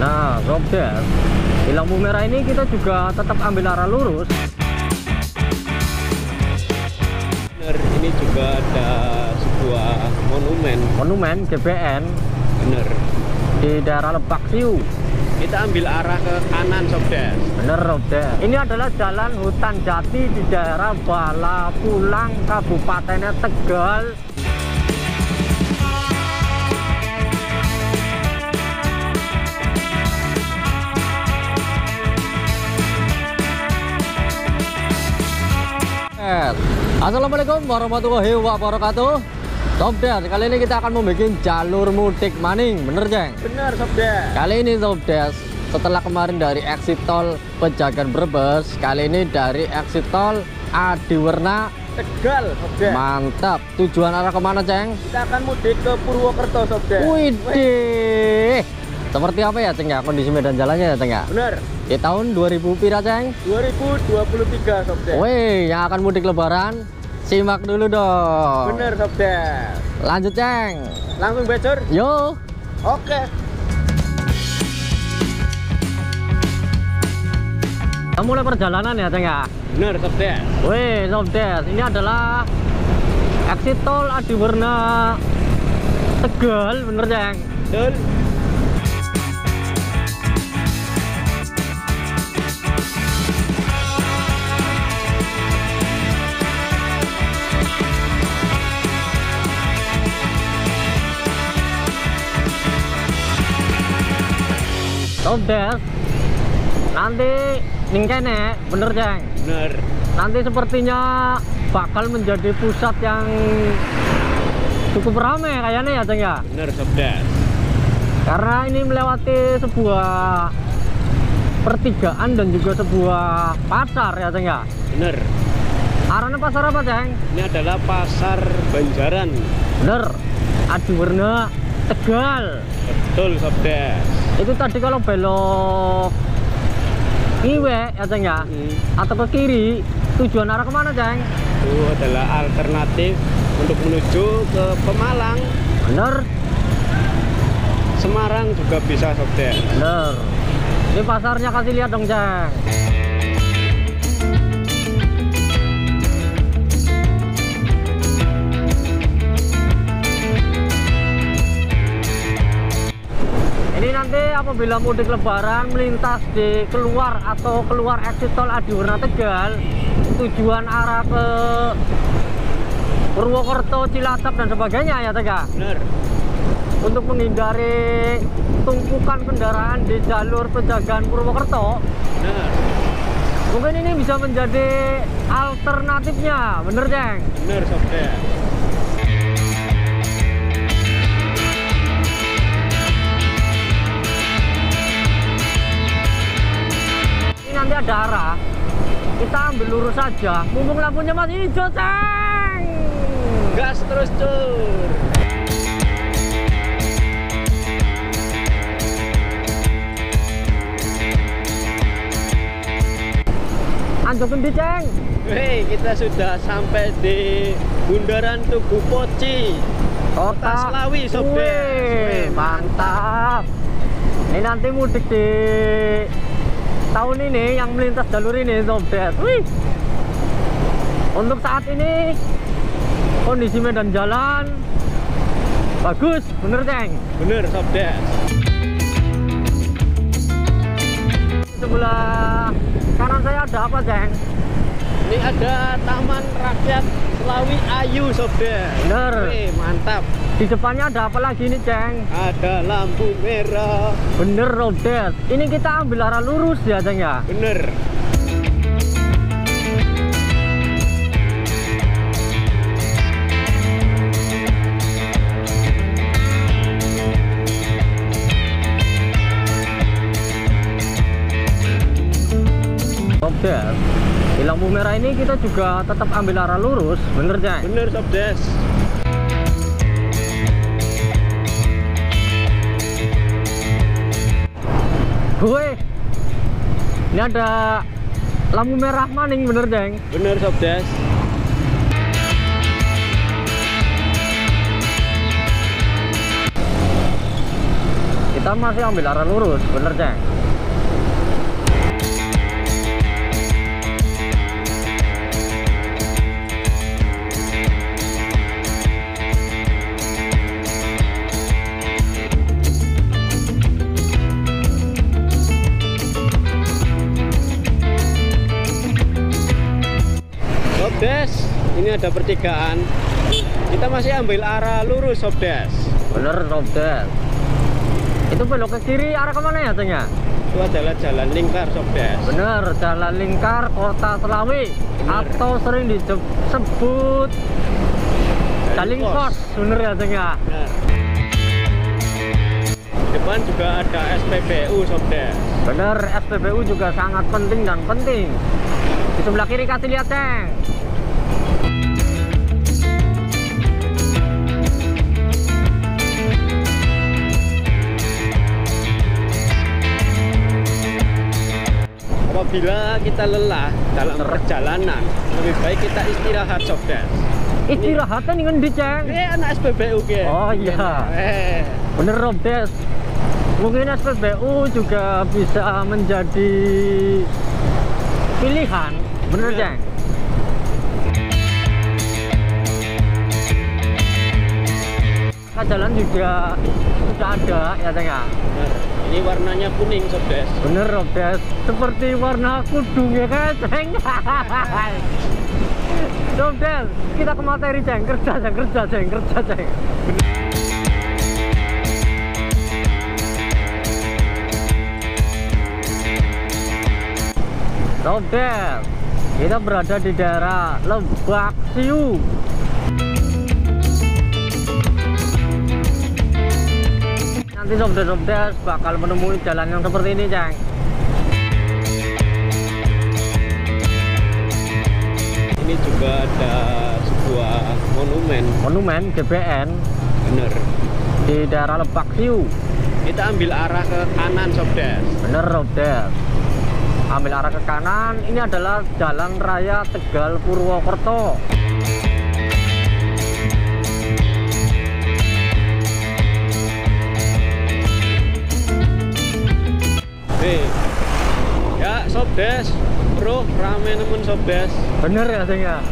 Nah, Sobdes, di lampu merah ini kita juga tetap ambil arah lurus. Bener, ini juga ada sebuah monumen GBN. bener, Di daerah Lebak Siu. kita ambil arah ke kanan Sobdes. Bener, Sobdes. Ini adalah jalan hutan jati di daerah Balapulang, Kabupaten Tegal. Assalamualaikum warahmatullahi wabarakatuh. Sobdes, kali ini kita akan membuat jalur mudik maning, bener Ceng? Bener Sobdes. Kali ini Sobdes, setelah kemarin dari exit tol Pejagan Brebes, kali ini dari exit tol Adiwerna Tegal Sobdes. Mantap. Tujuan arah kemana Ceng? Kita akan mudik ke Purwokerto Sobdes. Widih. Seperti apa ya Ceng ya kondisi medan jalannya ya Ceng ya? Bener. Di tahun 2000 pira Ceng? 2023 Sobdes. Wih, yang akan mudik lebaran, simak dulu dong. Bener Sobdes. Lanjut Ceng. Langsung becur. Yo. Oke. Kita mulai perjalanan ya Ceng ya? Bener Sobdes. Wih, Sobdes, ini adalah exit tol Adiwerna Tegal, bener Ceng? Betul. Sobdes, nanti ningkene, bener Ceng? Bener. Nanti sepertinya bakal menjadi pusat yang cukup ramai kayaknya ya Ceng ya? Bener Sobdes. Karena ini melewati sebuah pertigaan dan juga sebuah pasar ya Ceng ya? Bener. Arahnya pasar apa Ceng? Ini adalah pasar Banjaran. Bener, Adiwerna Tegal. Betul Sobdes. Itu tadi kalau belok iwe ya Ceng ya? Atau ke kiri, tujuan arah kemana Ceng? Itu adalah alternatif untuk menuju ke Pemalang. Bener, Semarang juga bisa Sobdes. bener. Ini pasarnya kasih lihat dong Ceng. Ini nanti apabila mudik lebaran melintas di keluar exit tol Adiwerna Tegal, tujuan arah ke Purwokerto, Cilacap dan sebagainya ya Tega. Bener. Untuk menghindari tumpukan kendaraan di jalur Pejagan Purwokerto, Bener. mungkin ini bisa menjadi alternatifnya, bener Ceng? Bener Sobdes. Nanti ada arah, kita ambil lurus saja, mumpung lampunya masih hijau Ceng. Gas terus cur. Anjokin di Ceng. Hei, kita sudah sampai di Bundaran Tugu Poci, Kota Slawi Sobdes. Wih, mantap. Ini nanti mudik di tahun ini yang melintas jalur ini Sobdes. Wih. Untuk saat ini kondisi medan jalan bagus, bener Ceng? Bener Sobdes. Sebelah kanan saya ada apa Ceng? Ini ada Taman Rakyat Slawi Ayu Sobdes. Bener. Wih, mantap. Di depannya ada apa lagi nih Ceng? Ada lampu merah. Bener Sobdes. Ini kita ambil arah lurus ya Ceng ya? Bener. Sobdes, di lampu merah ini kita juga tetap ambil arah lurus, bener Ceng? Bener Sobdes. Gue, ini ada lampu merah maning, bener Ceng? Bener Sobdes. Kita kita masih ambil arah lurus, bener Ceng. Sobdes, ini ada pertigaan. Kita masih ambil arah lurus Sobdes. Bener Sobdes. Itu belok ke kiri arah kemana ya Ceng ya? Itu adalah jalan lingkar Sobdes. Bener, jalan lingkar Kota Selawi. Bener. Atau sering disebut Jalingkos. Bener ya Ceng ya? Bener. Depan juga ada SPBU Sobdes. Bener, SPBU juga sangat penting dan penting. Di sebelah kiri kasih lihat Ceng. Apabila kita lelah dalam perjalanan, lebih baik kita istirahat Sobdes. Istirahatnya nih ngendi Ceng? Anak SPBU ke. Oh iya. Bener Sobdes. Mungkin SPBU juga bisa menjadi pilihan. Bener Ceng? Jalan juga sudah ada ya Ceng ya? Bener. Ini warnanya kuning Sobdes. Bener Sobdes, seperti warna kudung ya kan Ceng? Sobdes, kita ke materi Ceng, kerja Ceng. Sobdes, kita berada di daerah Lebak Siu. Nanti Sobdes bakal menemui jalan yang seperti ini Ceng. Ini juga ada sebuah monumen GBN. Bener. Di daerah Lebak Siu. Kita ambil arah ke kanan Sobdes. Bener Sobdes. Ambil arah ke kanan, ini adalah Jalan Raya Tegal Purwokerto. Ya Sobdes, bro, rame nemen Sobdes. Bener ya Ceng ya?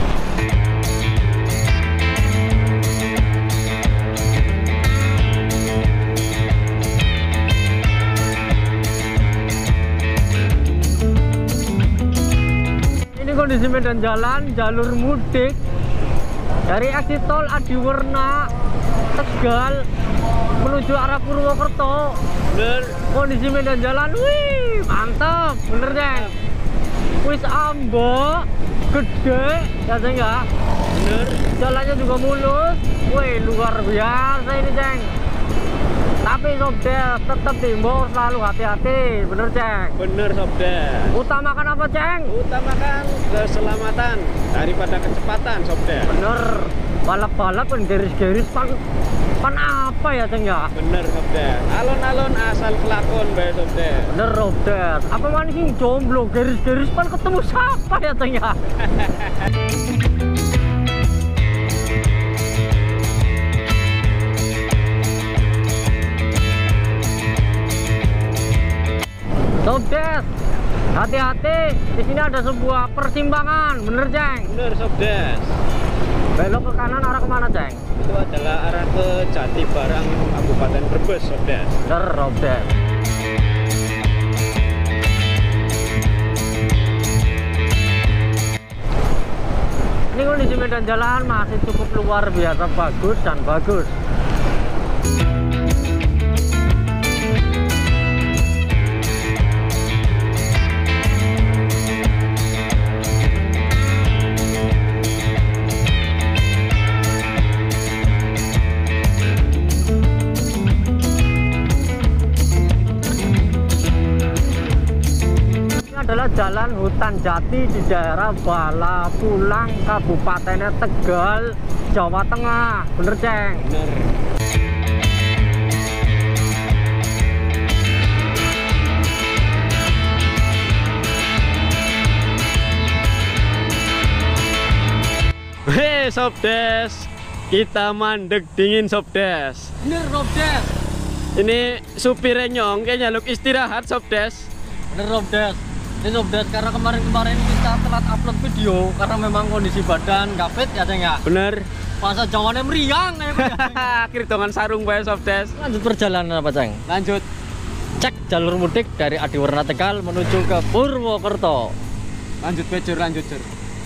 Ini kondisi medan jalan, jalur mudik dari exit tol Adiwerna Tegal menuju arah Purwokerto. Bener. Kondisi medan jalan, wih, mantap, bener Ceng. Wis ambek, gede, ya Ceng ya. Bener. Jalannya juga mulus, wih, luar biasa ini Ceng. Tapi Sobdes tetap diimbau selalu hati-hati, bener Ceng. Bener Sobdes. Utamakan apa Ceng? Utamakan keselamatan daripada kecepatan Sobdes. Bener, balap-balap kan garis-garis pan apa ya Ceng ya? Bener Sobdes. Alon-alon asal kelakon bae Sobdes. Bener Sobdes. Apa manis sing jomblo garis-garis pan ketemu siapa ya Ceng ya? Sobdes, hati-hati. Di sini ada sebuah persimpangan, bener Ceng? Bener Sobdes. Belok ke kanan arah kemana Ceng? Itu adalah arah ke Jatibarang Kabupaten Brebes Sobdes. Bener Sobdes. Ini kondisi medan jalan masih cukup luar biasa bagus dan bagus. Adalah jalan hutan jati di daerah Balapulang, Kabupaten Tegal, Jawa Tengah. Bener Ceng? Bener. Hei Sobdes, kita mandek dingin Sobdes. Bener Sobdes. Ini supirnya nyong kayaknya nyaluk istirahat Sobdes. Bener Sobdes. Ini Sobdes karena kemarin kita telat upload video karena memang kondisi badan nggak fit ya Ceng ya. Bener. Masa jangannya meriang Akhir dongan sarung bae Sobdes. Lanjut perjalanan apa Ceng? Lanjut. Cek jalur mudik dari Adiwerna Tegal menuju ke Purwokerto. Lanjut Bejur, lanjut Jur.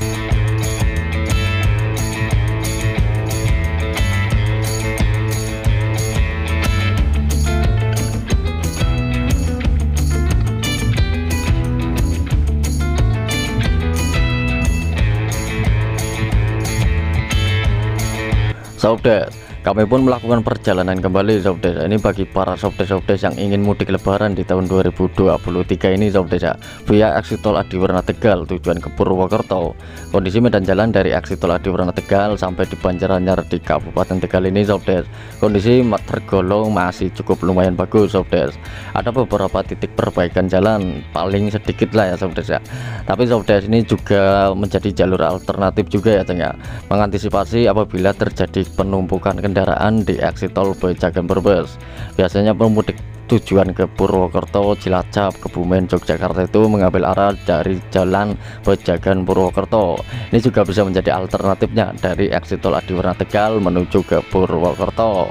Sobdes, kami pun melakukan perjalanan kembali Sobdes. Ini bagi para Sobdes-Sobdes yang ingin mudik lebaran di tahun 2023 ini Sobdes ya, via exit tol Adiwerna Tegal tujuan ke Purwokerto. Kondisi medan jalan dari exit tol Adiwerna Tegal sampai di Banjaranyar di Kabupaten Tegal ini Sobdes, kondisi tergolong masih cukup lumayan bagus Sobdes. Ada beberapa titik perbaikan jalan, paling sedikit lah ya Sobdes ya. Tapi Sobdes ini juga menjadi jalur alternatif juga ya Ceng ya, mengantisipasi apabila terjadi penumpukan kendaraan di exit tol Pejagan Brebes. Biasanya pemudik tujuan ke Purwokerto, Cilacap, Kebumen, Yogyakarta itu mengambil arah dari jalan Pejagan Purwokerto. Ini juga bisa menjadi alternatifnya dari exit tol Adiwerna Tegal menuju ke Purwokerto.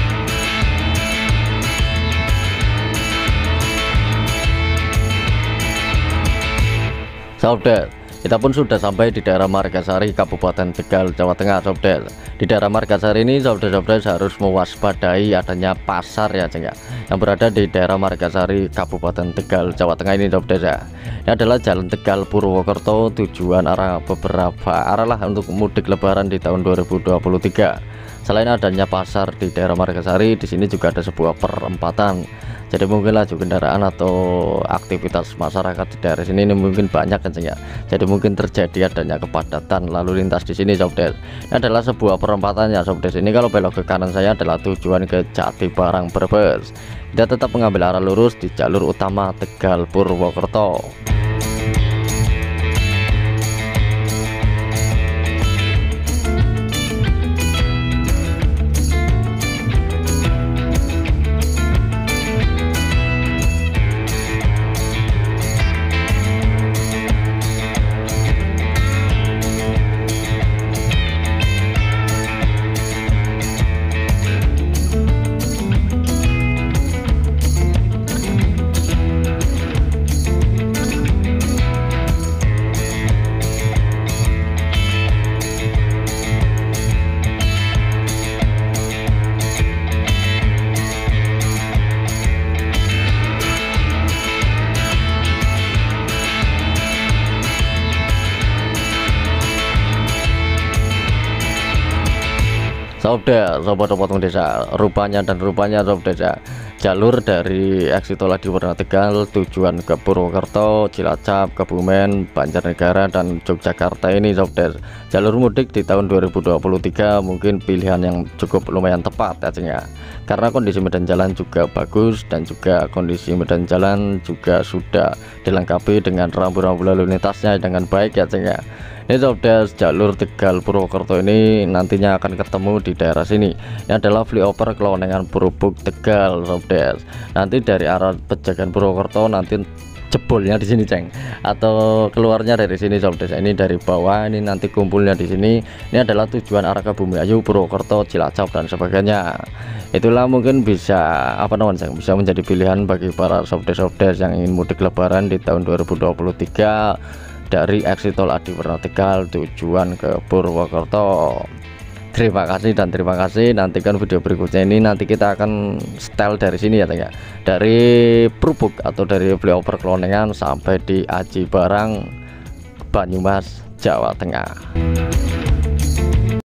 Sobdes, kita pun sudah sampai di daerah Margasari, Kabupaten Tegal, Jawa Tengah Sobdes. Di daerah Margasari ini Sobdes-Sobdes harus mewaspadai adanya pasar ya Ceng ya, yang berada di daerah Margasari, Kabupaten Tegal, Jawa Tengah ini Sobdes ya. Ini adalah jalan Tegal Purwokerto, tujuan arah beberapa arah lah untuk mudik lebaran di tahun 2023. Selain adanya pasar di daerah Margasari, di sini juga ada sebuah perempatan. Jadi mungkin laju kendaraan atau aktivitas masyarakat di daerah sini ini mungkin banyak kan ya. Jadi mungkin terjadi adanya kepadatan lalu lintas di sini Sobdes. Ini adalah sebuah perempatan ya Sobdes. Ini kalau belok ke kanan saya adalah tujuan ke Jatibarang Brebes. Kita tetap mengambil arah lurus di jalur utama Tegal Purwokerto. Sobdes, sobat-sobat desa, rupanya Sobdes ya, jalur dari exit tol Adiwerna Tegal tujuan ke Purwokerto, Cilacap, Kebumen, Banjarnegara dan Yogyakarta ini Sobdes. Jalur mudik di tahun 2023 mungkin pilihan yang cukup lumayan tepat ya Ceng ya, karena kondisi medan jalan juga bagus dan juga kondisi medan jalan juga sudah dilengkapi dengan rambu-rambu lalu lintasnya dengan baik ya Ceng ya. Ini Sobdes, jalur Tegal Purwokerto ini nantinya akan ketemu di daerah sini. Ini adalah flyover Kelonengan Purubuk Tegal Sobdes. Nanti dari arah Pejagan Purwokerto nanti jebolnya di sini Ceng, atau keluarnya dari sini Sobdes. Ini dari bawah, ini nanti kumpulnya di sini. Ini adalah tujuan arah ke Bumiayu, Purwokerto, Cilacap dan sebagainya. Itulah mungkin bisa Ceng, bisa menjadi pilihan bagi para Sobdes-Sobdes yang ingin mudik lebaran di tahun 2023 dari exit tol Adiwerna Tegal tujuan ke Purwokerto. Terima kasih dan terima kasih. Nantikan video berikutnya ini, nanti kita akan setel dari sini ya Ceng ya, dari Purubuk atau dari flyover Kelonengan sampai di Aji Barang, Banyumas, Jawa Tengah.